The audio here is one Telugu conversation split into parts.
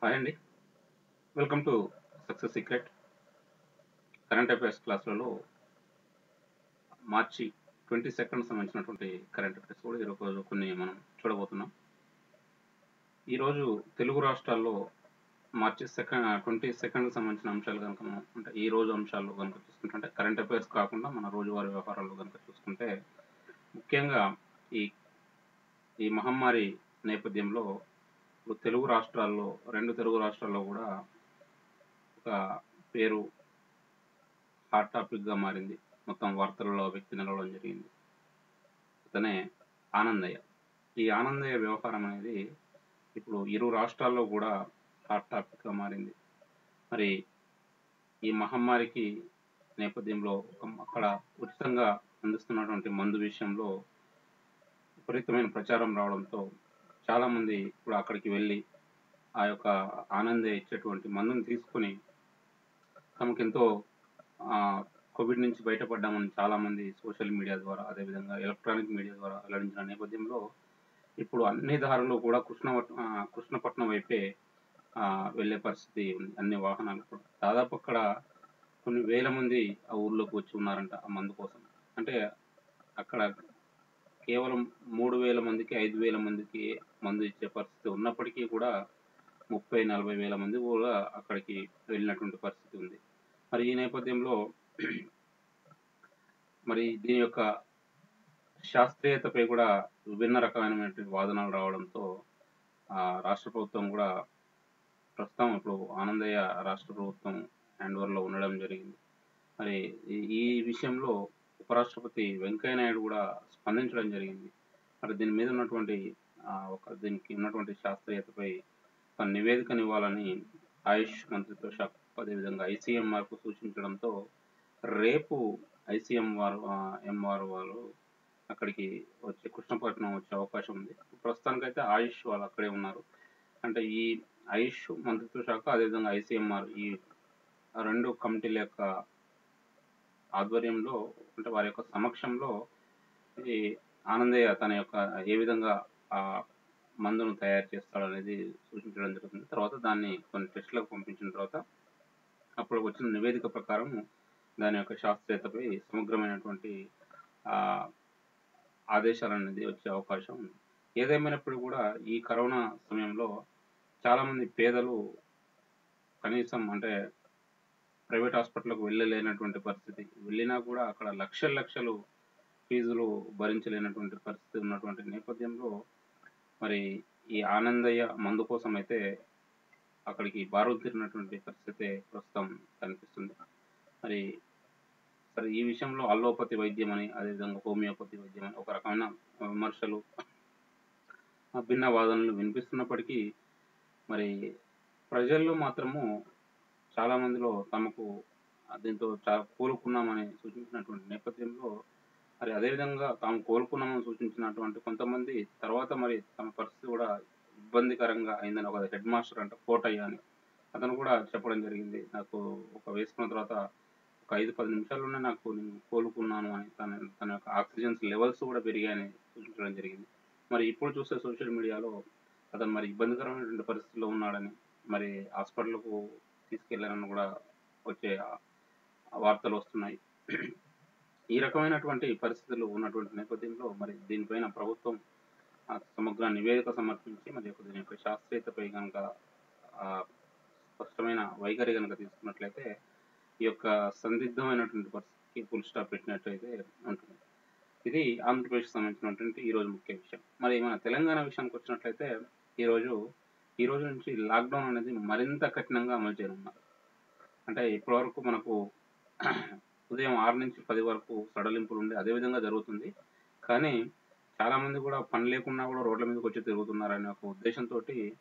హాయ్ అండి. Welcome to success secret. Current affairs క్లాసులలో మార్చి 22 సంబంధించినటువంటి కరెంట్ అఫైర్స్ కూడా ఈరోజు కొన్ని మనం చూడబోతున్నాం. ఈరోజు తెలుగు రాష్ట్రాల్లో మార్చి 22 సంబంధించిన అంశాలు కనుక మనం అంటే ఈ రోజు అంశాలు కనుక చూసుకుంటే కరెంట్ అఫైర్స్ కాకుండా మన రోజువారీ వ్యవహారాలు కనుక చూసుకుంటే ముఖ్యంగా ఈ ఈ మహమ్మారి నేపథ్యంలో ఇప్పుడు రెండు తెలుగు రాష్ట్రాల్లో కూడా ఒక పేరు హాట్ టాపిక్గా మారింది. మొత్తం వార్తలలో వ్యక్తి నిలవడం జరిగింది. అతనే ఆనందయ్య. ఈ ఆనందయ్య వ్యవహారం అనేది ఇప్పుడు ఇరు రాష్ట్రాల్లో కూడా హాట్ టాపిక్గా మారింది. మరి ఈ మహమ్మారికి నేపథ్యంలో అక్కడ ఉచితంగా అందిస్తున్నటువంటి మందు విషయంలో విపరీతమైన ప్రచారం రావడంతో చాలామంది ఇప్పుడు అక్కడికి వెళ్ళి ఆ యొక్క ఆనందయ్య ఇచ్చేటువంటి మందుని తీసుకుని తమకెంతో కోవిడ్ నుంచి బయటపడ్డామని చాలామంది సోషల్ మీడియా ద్వారా అదేవిధంగా ఎలక్ట్రానిక్ మీడియా ద్వారా వెల్లడించిన నేపథ్యంలో ఇప్పుడు అన్ని దారులు కూడా కృష్ణపట్నం వైపే వెళ్ళే పరిస్థితి ఉంది. అన్ని వాహనాలు కూడా దాదాపు అక్కడ కొన్ని వేల మంది ఆ ఊర్లోకి వచ్చి ఉన్నారంట ఆ మందు కోసం. అంటే అక్కడ కేవలం 3,000 మందికి 5,000 మందికి మందు ఇచ్చే పరిస్థితి ఉన్నప్పటికీ కూడా 30-40 వేల మంది కూడా అక్కడికి వెళ్ళినటువంటి పరిస్థితి ఉంది. మరి ఈ నేపథ్యంలో మరి దీని యొక్క శాస్త్రీయతపై కూడా విభిన్న రకమైనటువంటి వాదనలు రావడంతో రాష్ట్ర ప్రభుత్వం కూడా ప్రస్తుతం ఇప్పుడు ఆనందయ్య రాష్ట్ర ప్రభుత్వం హ్యాండ్ ఓవర్లో ఉండడం జరిగింది. మరి ఈ విషయంలో ఉపరాష్ట్రపతి వెంకయ్య నాయుడు కూడా స్పందించడం జరిగింది. మరి దీని మీద ఉన్నటువంటి దీనికి ఉన్నటువంటి శాస్త్రీయతపై ఒక నివేదికనివ్వాలని ఆయుష్ మంత్రిత్వ శాఖ అదేవిధంగా ఐసీఎంఆర్కు సూచించడంతో రేపు ఎంఆర్ వాళ్ళు అక్కడికి వచ్చి కృష్ణపట్నం వచ్చే అవకాశం ఉంది. ప్రస్తుతానికైతే ఆయుష్ వాళ్ళు అక్కడే ఉన్నారు. అంటే ఈ ఆయుష్ మంత్రిత్వ శాఖ అదేవిధంగా ఐసీఎంఆర్ ఈ రెండు కమిటీల యొక్క ఆధ్వర్యంలో అంటే వారి యొక్క సమక్షంలో ఈ ఆనందయ్య తన యొక్క ఏ విధంగా ఆ మందును తయారు చేస్తాడనేది సూచించడం జరుగుతుంది. తర్వాత దాన్ని కొన్ని టెస్టులకు పంపించిన తర్వాత అప్పుడు వచ్చిన నివేదిక ప్రకారం దాని యొక్క శాస్త్రీయతపై సమగ్రమైనటువంటి ఆదేశాలు అనేది వచ్చే అవకాశం ఉంది. ఏదేమైనప్పుడు కూడా ఈ కరోనా సమయంలో చాలామంది పేదలు కనీసం అంటే ప్రైవేట్ హాస్పిటల్కు వెళ్ళలేనటువంటి పరిస్థితి, వెళ్ళినా కూడా అక్కడ లక్షలు ఫీజులు భరించలేనటువంటి పరిస్థితి ఉన్నటువంటి నేపథ్యంలో మరి ఈ ఆనందయ్య మందు కోసం అయితే అక్కడికి బారుతీరినటువంటి పరిస్థితి ప్రస్తుతం కనిపిస్తుంది. మరి ఈ విషయంలో అల్లోపతి వైద్యం అని అదేవిధంగా హోమియోపతి వైద్యం అని ఒక రకమైన విమర్శలు భిన్న వాదనలు వినిపిస్తున్నప్పటికీ మరి ప్రజల్లో మాత్రము చాలా మందిలో తమకు దీంతో చాలా కోలుకున్నామని సూచించినటువంటి నేపథ్యంలో మరి అదేవిధంగా తాము కోలుకున్నామని సూచించినటువంటి కొంతమంది తర్వాత మరి తమ పరిస్థితి కూడా ఇబ్బందికరంగా అయిందని ఒక హెడ్ మాస్టర్ అంటే కోటయ్య అని అతను కూడా చెప్పడం జరిగింది. నాకు వేసుకున్న తర్వాత ఒక 5-10 నిమిషాల్లోనే నేను కోలుకున్నాను అని తన యొక్క ఆక్సిజన్ లెవెల్స్ కూడా పెరిగాయని సూచించడం జరిగింది. మరి ఇప్పుడు చూస్తే సోషల్ మీడియాలో అతను మరి ఇబ్బందికరమైనటువంటి పరిస్థితిలో ఉన్నాడని మరి హాస్పిటల్కు తీసుకెళ్లారని కూడా వచ్చే వార్తలు వస్తున్నాయి. ఈ రకమైనటువంటి పరిస్థితులు ఉన్నటువంటి నేపథ్యంలో మరి దీనిపైన ప్రభుత్వం సమగ్ర నివేదిక సమర్పించి మరి దీని యొక్క శాస్త్రీయతపై కనుక స్పష్టమైన వైఖరి కనుక తీసుకున్నట్లయితే ఈ యొక్క సందిగ్ధమైనటువంటి పరిస్థితికి ఫుల్ స్టాప్ పెట్టినట్లయితే ఉంటుంది. ఇది ఆంధ్రప్రదేశ్కి సంబంధించినటువంటి ఈరోజు ముఖ్య విషయం. మరి మన తెలంగాణ విషయానికి వచ్చినట్లయితే ఈ రోజు నుంచి లాక్డౌన్ అనేది మరింత కఠినంగా అమలు చేయనున్నారు. అంటే ఇప్పటివరకు మనకు ఉదయం 6 నుంచి 10 వరకు సడలింపులు ఉండి అదేవిధంగా జరుగుతుంది. కానీ చాలామంది కూడా పని లేకున్నా కూడా రోడ్ల మీదకి వచ్చి తిరుగుతున్నారనే ఒక ఉద్దేశంతో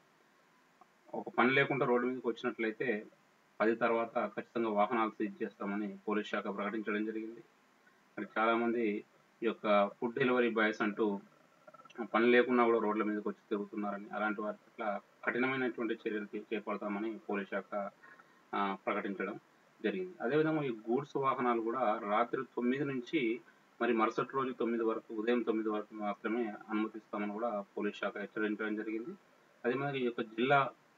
ఒక పని లేకుండా రోడ్డు మీదకి వచ్చినట్లయితే 10 తర్వాత ఖచ్చితంగా వాహనాలు సీజ్ చేస్తామని పోలీస్ శాఖ ప్రకటించడం జరిగింది. మరి చాలామంది ఈ యొక్క ఫుడ్ డెలివరీ బాయ్స్ అంటూ పని లేకున్నా కూడా రోడ్ల మీదకి వచ్చి తిరుగుతున్నారని అలాంటి వారి పట్ల కఠినమైనటువంటి చర్యలు చేపడతామని పోలీస్ శాఖ ప్రకటించడం జరిగింది. అదేవిధంగా ఈ గూడ్స్ వాహనాలు కూడా రాత్రి 9 నుంచి మరి మరుసటి రోజు 9 వరకు ఉదయం 9 వరకు మాత్రమే అనుమతిస్తామని కూడా పోలీస్ శాఖ హెచ్చరించడం జరిగింది. అదే మరి ఈ యొక్క జిల్లా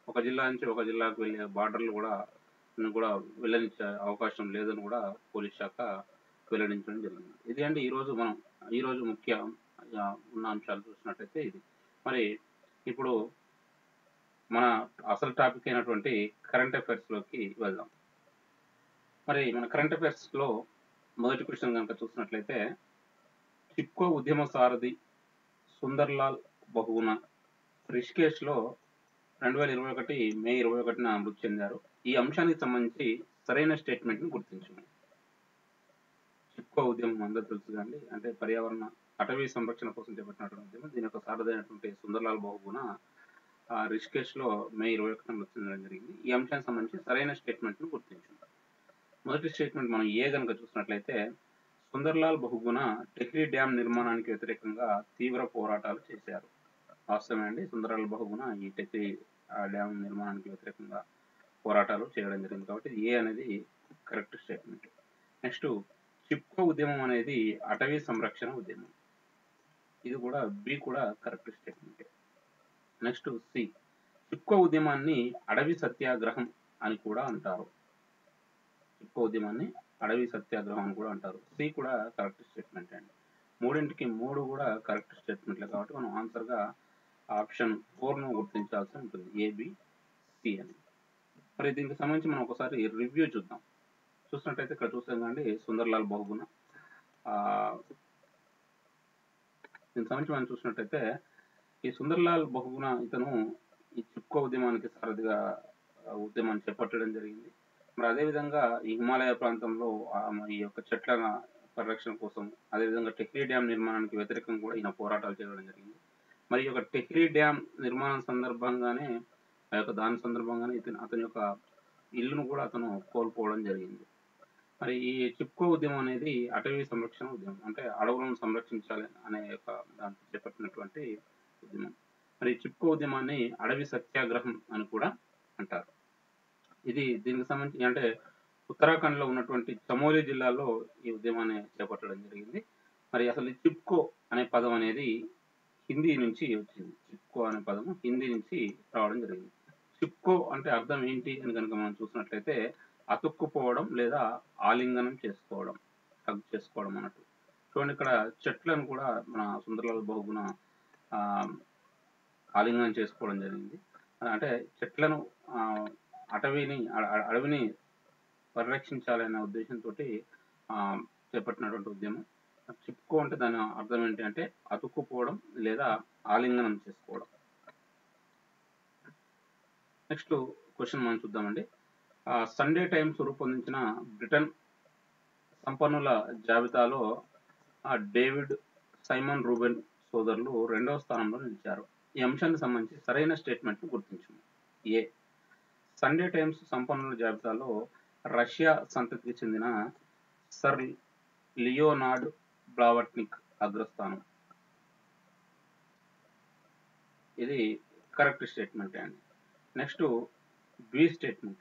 ఒక జిల్లా నుంచి ఒక జిల్లాకు వెళ్ళే బార్డర్లు కూడా కూడా వెళ్ళనిచ్చే అవకాశం లేదని కూడా పోలీస్ శాఖ వెల్లడించడం జరిగింది. ఇది అండి ఈరోజు ముఖ్య ఉన్న అంశాలు చూసినట్టయితే ఇది. మరి ఇప్పుడు మన అసలు టాపిక్ అయినటువంటి కరెంట్ అఫైర్స్లోకి వెళ్దాం. మరి మన కరెంట్ అఫైర్స్లో మొదటి క్వశ్చన్ కనుక చూసినట్లయితే, చిప్కో ఉద్యమ సారథి సుందర్లాల్ బహుగుణ రిషికేష్లో 2021 మే 21న మృతి చెందారు. ఈ అంశానికి సంబంధించి సరైన స్టేట్మెంట్ని గుర్తించండి. చిప్కో ఉద్యమం అందరూ తెలుసు కదండి, అంటే పర్యావరణ అటవీ సంరక్షణ కోసం చేపట్టినటువంటి ఉద్యమం. దీని యొక్క సారథి అయినటువంటి సుందర్లాల్ బహుగుణ రిషికేష్లో మే 21న మృతి చెందడం జరిగింది. ఈ అంశానికి సంబంధించి సరైన స్టేట్మెంట్ను గుర్తించండి. మొదటి స్టేట్మెంట్ మనం ఏ కనుక చూసినట్లయితే, సుందర్లాల్ బహుగుణ టెహ్రీ డ్యామ్ నిర్మాణానికి వ్యతిరేకంగా తీవ్ర పోరాటాలు చేశారు. వాస్తవమే అండి, సుందర్లాల్ బహుగుణ ఈ టెహ్రీ డ్యామ్ నిర్మాణానికి వ్యతిరేకంగా పోరాటాలు చేయడం జరిగింది. కాబట్టి ఏ అనేది కరెక్ట్ స్టేట్మెంట్. నెక్స్ట్, చిప్కో ఉద్యమం అనేది అటవీ సంరక్షణ ఉద్యమం. ఇది కూడా బి కూడా correct statement. Next C, Chipko ఉద్యమాన్ని అడవి సత్యాగ్రహం అని కూడా అంటారు. చిప్కో ఉద్యమాన్ని అడవి సత్యాగ్రహం అని కూడా అంటారు. సి కూడా కరెక్ట్ స్టేట్మెంట్ అండి. మూడింటికి మూడు కూడా కరెక్ట్ స్టేట్మెంట్లే కాబట్టి మనం ఆన్సర్గా ఆప్షన్ 4ను గుర్తించాల్సి ఉంటుంది, ఏబి సి అని. మరి దీనికి సంబంధించి మనం ఒకసారి రివ్యూ చూద్దాం. చూసినట్టయితే ఇక్కడ చూసాం కండి, సుందర్లాల్ బహుగుణ. దీనికి సంబంధించి మనం చూసినట్టయితే ఈ సుందర్లాల్ బహుగుణ ఇతను ఈ చిప్కో ఉద్యమానికి సారథిగా ఉద్యమాన్ని చేపట్టడం జరిగింది. మరి అదేవిధంగా ఈ హిమాలయ ప్రాంతంలో ఈ యొక్క చెట్ల పరిరక్షణ కోసం, అదేవిధంగా టెహ్రీ డ్యామ్ నిర్మాణానికి వ్యతిరేకంగా కూడా ఈయన పోరాటాలు చేయడం జరిగింది. మరి ఈ యొక్క టెహ్రీ డ్యామ్ నిర్మాణం సందర్భంగానే దాని సందర్భంగానే అతని యొక్క ఇల్లును కూడా అతను కోల్పోవడం జరిగింది. మరి ఈ చిప్కో ఉద్యమం అనేది అటవీ సంరక్షణ ఉద్యమం, అంటే అడవులను సంరక్షించాలి అనే యొక్క దాంట్లో చేపట్టినటువంటి ఉద్యమం. మరి చిప్కో ఉద్యమాన్ని అడవి సత్యాగ్రహం అని కూడా అంటారు. ఇది దీనికి సంబంధించి అంటే ఉత్తరాఖండ్లో ఉన్నటువంటి చమోలి జిల్లాలో ఈ ఉద్యమాన్ని చేపట్టడం జరిగింది. మరి అసలు ఈ చిప్కో అనే పదం అనేది హిందీ నుంచి వచ్చింది. చిప్కో అనే పదము హిందీ నుంచి రావడం జరిగింది. చిప్కో అంటే అర్థం ఏంటి అని కనుక మనం చూసినట్లయితే, అతుక్కుపోవడం లేదా ఆలింగనం చేసుకోవడం, హగ్ చేసుకోవడం అన్నట్టు. చూడండి, ఇక్కడ చెట్లను కూడా మన సుందర్లాల్ బహుగుణ ఆలింగనం చేసుకోవడం జరిగింది. అంటే చెట్లను అడవిని పరిరక్షించాలనే ఉద్దేశంతో చేపట్టినటువంటి ఉద్యమం. చిప్కో అంటే దాని అర్థం ఏంటి అంటే అతుక్కుపోవడం లేదా ఆలింగనం చేసుకోవడం. నెక్స్ట్ క్వశ్చన్ మనం చూద్దామండి. సండే టైమ్స్ రూపొందించిన బ్రిటన్ సంపన్నుల జాబితాలో డేవిడ్ సైమన్ రూబెన్ సోదరులు 2వ స్థానంలో నిలిచారు. ఈ అంశానికి సంబంధించి సరైన స్టేట్మెంట్ను గుర్తించండి. ఏ, సండే టైమ్స్ సంపన్నుల జాబితాలో రష్యా సంతతికి చెందిన సర్ లియోనార్డ్ బ్లావట్నిక్ అగ్రస్థానం. ఇది కరెక్ట్ స్టేట్మెంట్ అండి. నెక్స్ట్ బి స్టేట్మెంట్,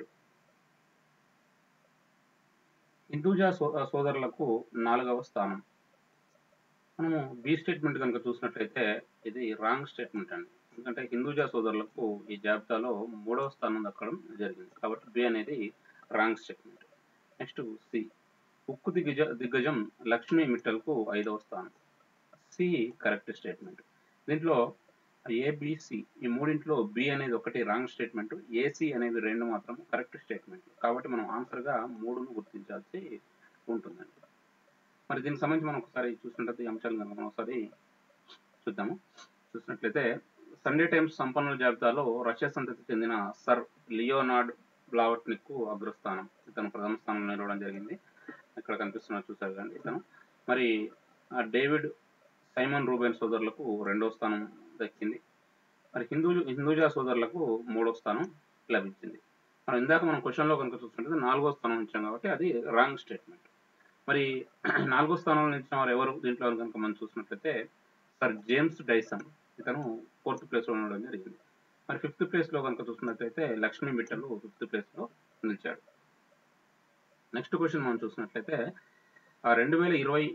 హిందూజా సోదరులకు 4వ స్థానం. మనము బి స్టేట్మెంట్ కనుక చూసినట్లయితే ఇది రాంగ్ స్టేట్మెంట్ అండి. ఎందుకంటే హిందూజా సోదరులకు ఈ జాబితాలో 3వ స్థానం దక్కడం జరిగింది. కాబట్టి బి అనేది రాంగ్ స్టేట్మెంట్. నెక్స్ట్ సి, ఉక్కు దిగ్గజం లక్ష్మీ మిట్టల్కు 5వ స్థానం. C correct statement. దీంట్లో ఏబిసి ఈ మూడింట్లో బి అనేది ఒకటి రాంగ్ స్టేట్మెంట్, ఏసి అనేది 2 మాత్రం కరెక్ట్ స్టేట్మెంట్. కాబట్టి మనం ఆన్సర్గా 3ను గుర్తించాల్సి ఉంటుందండి. మరి దీనికి సంబంధించి మనం ఒకసారి చూసినట్లయితే ఈ అంశాలు కనుక మనం ఒకసారి చూద్దాము. చూసినట్లయితే సండే టైమ్స్ సంపన్నుల జాబితాలో రష్యా సంతతికి చెందిన సర్ లియోనార్డ్ బ్లావట్నిక్ అగ్రస్థానం. ఇతను ప్రథమ స్థానంలో నిలవడం జరిగింది. ఇక్కడ కనిపిస్తున్నారు, చూసారు కానీ ఇతను. మరి డేవిడ్ సైమన్ రూబెన్ సోదరులకు 2వ స్థానం దక్కింది. మరి హిందూజా సోదరులకు 3వ స్థానం లభించింది. ఇందాక మనం క్వశ్చన్లో కనుక చూసుకుంటే 4వ స్థానం ఇచ్చాం కాబట్టి అది రాంగ్ స్టేట్మెంట్. మరి 4వ స్థానంలో నిలిచిన వారు ఎవరు దీంట్లో కనుక మనం చూసినట్లయితే సర్ జేమ్స్ డైసన్, ఇతను 4th ప్లేస్లో ఉండడం జరిగింది. మరి 5th ప్లేస్లో కనుక చూసినట్లయితే లక్ష్మీ మిట్టల్ 5th ప్లేస్లో నిలిచాడు. నెక్స్ట్ క్వశ్చన్ మనం చూసినట్లయితే 2020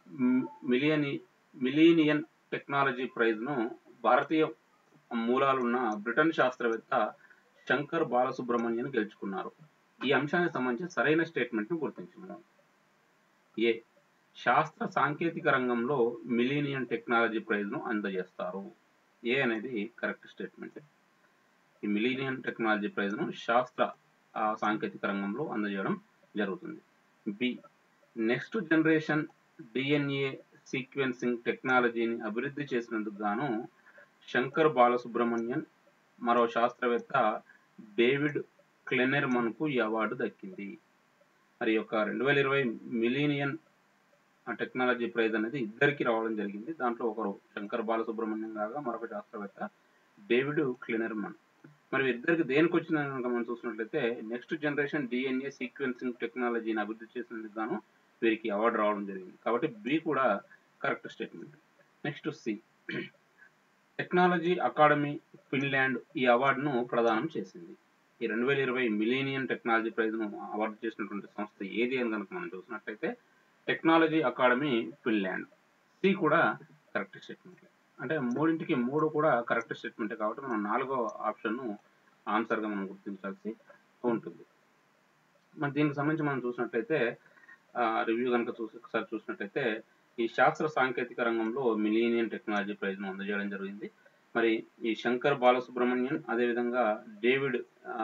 మిలీనియన్ టెక్నాలజీ ప్రైజ్ను భారతీయ మూలాలున్న బ్రిటన్ శాస్త్రవేత్త శంకర్ బాలసుబ్రహ్మణ్యన్ గెలుచుకున్నారు. ఈ అంశానికి సంబంధించి సరైన స్టేట్మెంట్‌ను గుర్తించము. ఏ. శాస్త్ర సాంకేతిక రంగంలో మిలీనియం టెక్నాలజీ ప్రైజ్‌ను అందజేస్తారు. ఏ అనేది కరెక్ట్ స్టేట్మెంట్. ఈ మిలీనియం టెక్నాలజీ ప్రైజ్‌ను శాస్త్ర సాంకేతిక రంగంలో అందజేయడం జరుగుతుంది. B. Next generation DNA sequencing టెక్నాలజీని అభివృద్ధి చేసినందుకు గాను శంకర్ బాలసుబ్రహ్మణ్యన్ మరో శాస్త్రవేత్త డేవిడ్ క్లెనెర్మన్‌కు ఈ అవార్డు దక్కింది. మరి యొక్క 2020 మిలీనియం టెక్నాలజీ ప్రైజ్ అనేది ఇద్దరికి రావడం జరిగింది. దాంట్లో ఒకరు శంకర్ బాలసుబ్రహ్మణ్యం కాగా మరొక శాస్త్రవేత్త డేవిడ్ క్లెనెర్మన్. మరి ఇద్దరికి దేనికి వచ్చిందని కనుక మనం చూసినట్లయితే నెక్స్ట్ జనరేషన్ డిఎన్ఏ సీక్వెన్సింగ్ టెక్నాలజీని అభివృద్ధి చేసినందుకు గాను వీరికి అవార్డు రావడం జరిగింది. కాబట్టి బి కూడా correct statement. Next C. Technology academy Finland ఈ అవార్డును ప్రదానం చేసింది. ఈ 2020 మిలీనియం టెక్నాలజీ ప్రైజ్‌ను అవార్డు చేసినటువంటి సంస్థ ఏది అని కనుక మనం చూసినట్లయితే టెక్నాలజీ అకాడమీ ఫిన్లాండ్. సి కూడా కరెక్ట్ స్టేట్మెంట్. అంటే మూడింటికి మూడు కూడా కరెక్ట్ స్టేట్మెంటే కాబట్టి మనం నాలుగో ఆప్షన్‌ను ఆన్సర్‌గా మనం గుర్తించాల్సి ఉంటుంది. మరి దీనికి సంబంధించి మనం చూసినట్లయితే రివ్యూ కనుక ఒకసారి చూసినట్లయితే ఈ శాస్త్ర సాంకేతిక రంగంలో మిలీనియం టెక్నాలజీ ప్రైజ్‌ను అందజేయడం జరిగింది. మరి ఈ శంకర్ బాలసుబ్రహ్మణ్యన్ అదేవిధంగా డేవిడ్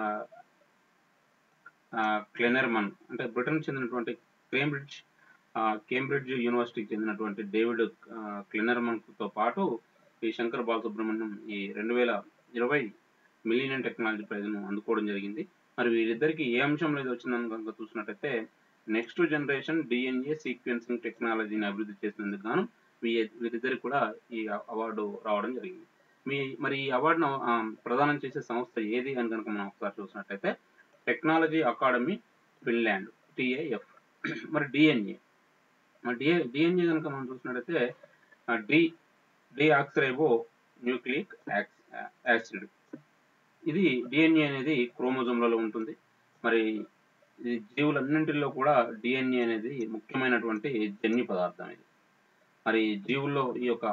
క్లెనెర్మన్ అంటే బ్రిటన్ చెందినటువంటి కేంబ్రిడ్జ్ యూనివర్సిటీకి చెందినటువంటి డేవిడ్ క్లెనెర్మన్‌తో పాటు ఈ శంకర్ బాలసుబ్రహ్మణ్యం ఈ 2020 మిలీనియం టెక్నాలజీ ప్రైజ్‌ను అందుకోవడం జరిగింది. మరి వీరిద్దరికి ఏ అంశంలో ఇది వచ్చిందని కనుక చూసినట్లయితే నెక్స్ట్ జనరేషన్ డిఎన్ఏ సీక్వెన్సింగ్ టెక్నాలజీని అభివృద్ధి చేసినందుకు గాను వీరిద్దరికి కూడా ఈ అవార్డు రావడం జరిగింది. మరి ఈ అవార్డును ప్రదానం చేసే సంస్థ ఏది అని కనుక మనం ఒకసారి చూసినట్లయితే టెక్నాలజీ అకాడమీ ఫిన్లాండ్ టిఏఎఫ్. మరి డిఎన్ఏ డిఎన్ఏ కనుక మనం చూసినట్లయితే డిఆక్సిరైబో న్యూక్లియిక్ యాసిడ్. ఇది డిఎన్ఏ అనేది క్రోమోజోమ్లలో ఉంటుంది. మరి ఇది జీవులన్నింటిలో కూడా డిఎన్ఏ అనేది ముఖ్యమైనటువంటి జన్యు పదార్థం ఇది. మరి జీవుల్లో ఈ యొక్క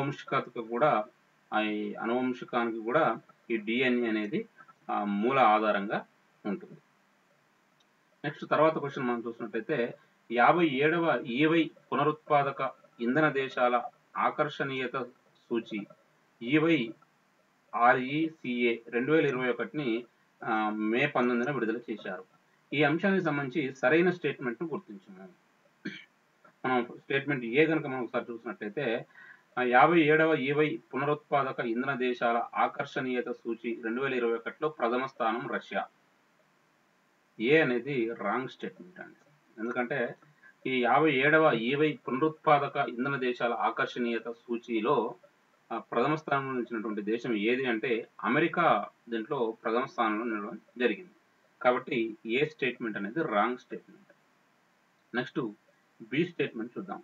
అనువంశికానికి కూడా ఈ డిఎన్ఏ అనేది మూల ఆధారంగా ఉంటుంది. నెక్స్ట్ తర్వాత క్వశ్చన్ మనం చూసినట్లయితే 57వ ఈవై పునరుత్పాదక ఇంధన దేశాల ఆకర్షణీయత సూచి ఈవై RECA 2021ని మే 19న విడుదల చేశారు. ఈ అంశానికి సంబంధించి సరైన స్టేట్మెంట్‌ను గుర్తించము. మనం స్టేట్మెంట్ ఏ కనుక మనం ఒకసారి చూసినట్లయితే 57వ ఈవై పునరుత్పాదక ఇంధన దేశాల ఆకర్షణీయత సూచి 2021లో ప్రథమ స్థానం రష్యా. ఏ అనేది రాంగ్ స్టేట్మెంట్ అండి. ఎందుకంటే ఈ 57వ ఈవై పునరుత్పాదక ఇంధన దేశాల ఆకర్షణీయత సూచీలో ప్రథమ స్థానంలో నిలిచినటువంటి దేశం ఏది అంటే అమెరికా దీంట్లో ప్రథమ స్థానంలో నిలవడం జరిగింది. కాబట్టి ఏ స్టేట్మెంట్ అనేది wrong statement. Next B statement చూద్దాం.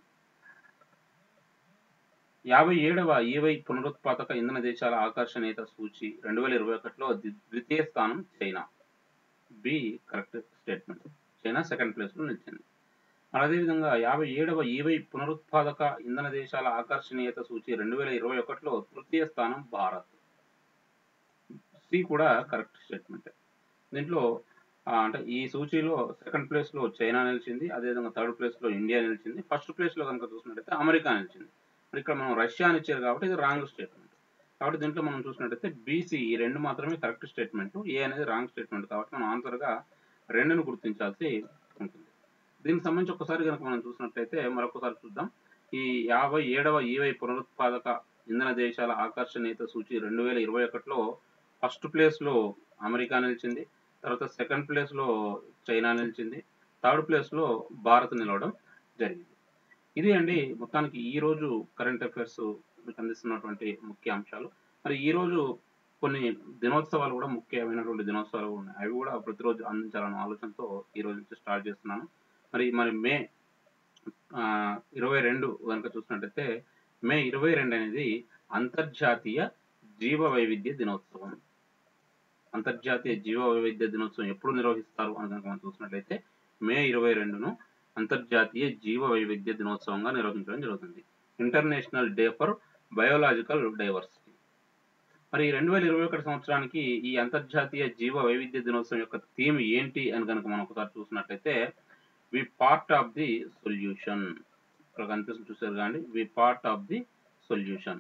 57వ ఈవై పునరుత్పాదక ఇంధన దేశాల ఆకర్షణీయత సూచి 2021లో ద్వితీయ స్థానం China. B correct statement. China second ప్లేస్లో నిలిచింది. అదేవిధంగా 57వ ఈవై పునరుత్పాదక ఇంధన దేశాల ఆకర్షణీయత సూచి 2021లో తృతీయ స్థానం భారత్. సి కూడా కరెక్ట్ స్టేట్మెంట్. దీంట్లో అంటే ఈ సూచీలో సెకండ్ ప్లేస్లో చైనా నిలిచింది. అదేవిధంగా థర్డ్ ప్లేస్లో ఇండియా నిలిచింది. ఫస్ట్ ప్లేస్లో కనుక చూసినట్టయితే అమెరికా నిలిచింది. మరి ఇక్కడ మనం రష్యా అని ఇచ్చారు కాబట్టి ఇది రాంగ్ స్టేట్మెంట్. కాబట్టి దీంట్లో మనం చూసినట్టయితే బీసీ ఈ రెండు మాత్రమే కరెక్ట్ స్టేట్మెంట్. ఏ అనేది రాంగ్ స్టేట్మెంట్. కాబట్టి మనం ఆన్సర్గా 2ను గుర్తించాల్సి ఉంటుంది. దీనికి సంబంధించి ఒకసారి కనుక మనం చూసినట్లయితే మరొకసారి చూద్దాం. ఈ 57వ ఈవై పునరుత్పాదక ఇంధన దేశాల ఆకర్షణీయత సూచి 2021లో ఫస్ట్ ప్లేస్లో అమెరికా నిలిచింది. తర్వాత సెకండ్ ప్లేస్లో చైనా నిలిచింది. థర్డ్ ప్లేస్లో భారత్ నిలవడం జరిగింది. ఇది అండి మొత్తానికి ఈరోజు కరెంట్ అఫైర్స్ మీకు అందిస్తున్నటువంటి ముఖ్య అంశాలు. మరి ఈరోజు కొన్ని దినోత్సవాలు కూడా ముఖ్యమైనటువంటి దినోత్సవాలు ఉన్నాయి. అవి కూడా ప్రతిరోజు అందించాలన్న ఆలోచనతో ఈ రోజు నుంచి స్టార్ట్ చేస్తున్నాను. మరి మే 22 కనుక చూసినట్టయితే మే 22 అనేది అంతర్జాతీయ జీవ వైవిధ్య దినోత్సవం. అంతర్జాతీయ జీవ వైవిధ్య దినోత్సవం ఎప్పుడు నిర్వహిస్తారు అని కనుక మనం చూసినట్లయితే మే 22ను అంతర్జాతీయ జీవ వైవిధ్య దినోత్సవంగా నిర్వహించడం జరుగుతుంది. International day for biological diversity. మరి 2021 సంవత్సరానికి ఈ అంతర్జాతీయ జీవ వైవిధ్య దినోత్సవం యొక్క థీమ్ ఏంటి అని గనుక మనం ఒకసారి చూసినట్లయితే, we part of the solution. ఇక్కడ కనిపిస్తుంది చూసారు గాండి. We part of the solution.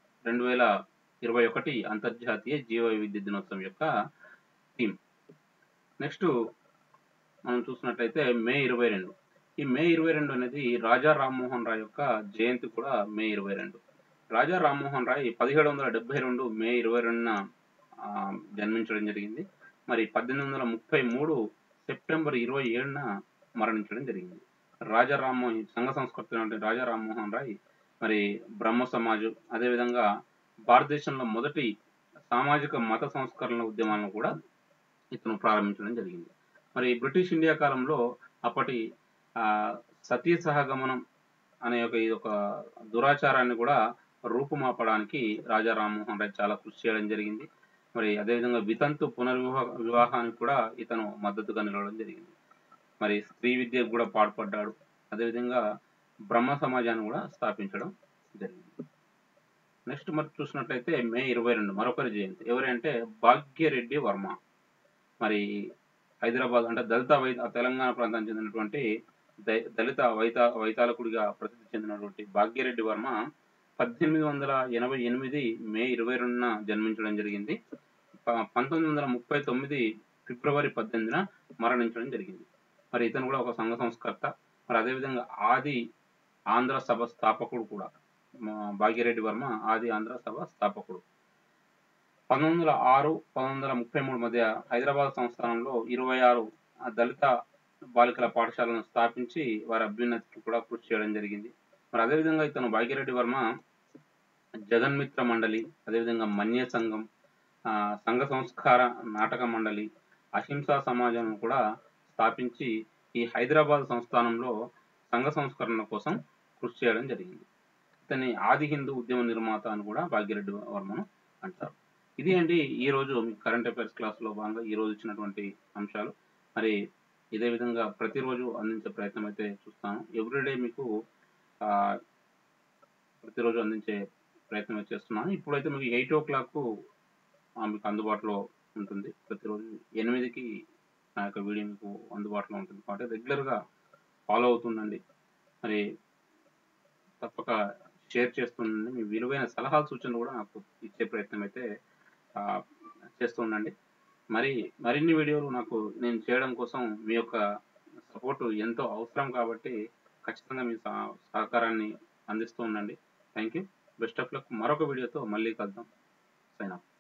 2021 అంతర్జాతీయ జీవ వైవిధ్య దినోత్సవం యొక్క థీమ్. నెక్స్ట్ మనం చూసినట్లయితే మే 22. ఈ మే 22 అనేది రాజా రామ్మోహన్ రాయ్ యొక్క జయంతి కూడా మే 22. రాజా రామ్మోహన్ రాయ్ 1772 మే 22న జన్మించడం జరిగింది. మరి 1833 సెప్టెంబర్ 27న మరణించడం జరిగింది. సంఘ సంస్కర్త అంటే రాజా రామ్మోహన్ రాయ్ మరి బ్రహ్మ సమాజ్, అదేవిధంగా భారతదేశంలో మొదటి సామాజిక మత సంస్కరణ ఉద్యమాలను కూడా ఇతను ప్రారంభించడం జరిగింది. మరి బ్రిటిష్ ఇండియా కాలంలో అప్పటి సతీ సహగమనం అనే ఇదొక దురాచారాన్ని కూడా రూపుమాపడానికి రాజా రామ్మోహన్ రాయ్ చాలా కృషి చేయడం జరిగింది. మరి అదేవిధంగా వితంతు వివాహానికి కూడా ఇతను మద్దతుగా నిలవడం జరిగింది. మరి స్త్రీ విద్యకు కూడా పాటుపడ్డాడు. అదేవిధంగా బ్రహ్మ సమాజాన్ని కూడా స్థాపించడం జరిగింది. నెక్స్ట్ మరి చూసినట్లయితే మే 22 మరొకరి జయంతి. ఎవరంటే భాగ్యరెడ్డి వర్మ. మరి హైదరాబాద్ అంటే తెలంగాణ ప్రాంతానికి చెందినటువంటి దళిత వైతాళకుడిగా ప్రసిద్ధి చెందినటువంటి భాగ్యరెడ్డి వర్మ 1888 మే 22న జన్మించడం జరిగింది. 1939 ఫిబ్రవరి 18న మరణించడం జరిగింది. మరి ఇతను కూడా ఒక సంఘ సంస్కర్త. మరి అదేవిధంగా ఆది ఆంధ్ర సభ స్థాపకుడు కూడా. భాగ్యరెడ్డి వర్మ ఆది ఆంధ్ర సభ స్థాపకుడు. 1906, 1933 మధ్య హైదరాబాద్ సంస్థానంలో 26 దళిత బాలికల పాఠశాలను స్థాపించి వారి అభ్యున్నతికి కూడా కృషి చేయడం జరిగింది. మరి అదేవిధంగా ఇతను భాగ్యరెడ్డి వర్మ జగన్మిత్ర మండలి, అదేవిధంగా మన్య సంఘం, సంఘ సంస్కార నాటక మండలి, అహింసా సమాజం కూడా స్థాపించి ఈ హైదరాబాద్ సంస్థానంలో సంఘ సంస్కరణ కోసం కృషి చేయడం జరిగింది. ఇతని ఆది హిందూ ఉద్యమ నిర్మాత అని కూడా భాగ్యరెడ్డి వర్మను అంటారు. ఇది అండి ఈరోజు మీకు కరెంట్ అఫైర్స్ క్లాస్లో భాగంగా ఈరోజు ఇచ్చినటువంటి అంశాలు. మరి ఇదే విధంగా ప్రతిరోజు అందించే ప్రయత్నం అయితే చూస్తాను. ఎవ్రీడే మీకు ప్రతిరోజు అందించే ప్రయత్నం చేస్తున్నాను. ఇప్పుడైతే మీకు 8 o'clock మీకు అందుబాటులో ఉంటుంది. ప్రతిరోజు 8కి నా యొక్క వీడియో మీకు అందుబాటులో ఉంటుంది కాబట్టి రెగ్యులర్గా ఫాలో అవుతుండండి. మరి తప్పక షేర్ చేస్తుండండి. మీ విలువైన సలహాలు సూచనలు కూడా నాకు ఇచ్చే ప్రయత్నం అయితే చేస్తూ ఉండండి. మరిన్ని వీడియోలు నేను చేయడం కోసం మీ యొక్క సపోర్ట్ ఎంతో అవసరం కాబట్టి ఖచ్చితంగా మీ సహకారాన్ని అందిస్తూ ఉండండి. Thank you. Best of luck. మరొక వీడియోతో మళ్ళీ కలుద్దాం. Sign of.